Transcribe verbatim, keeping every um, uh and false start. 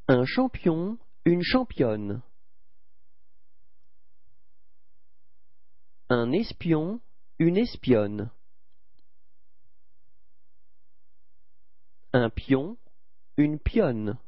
Un champion, une championne. Un espion, une espionne. Un pion, une pionne.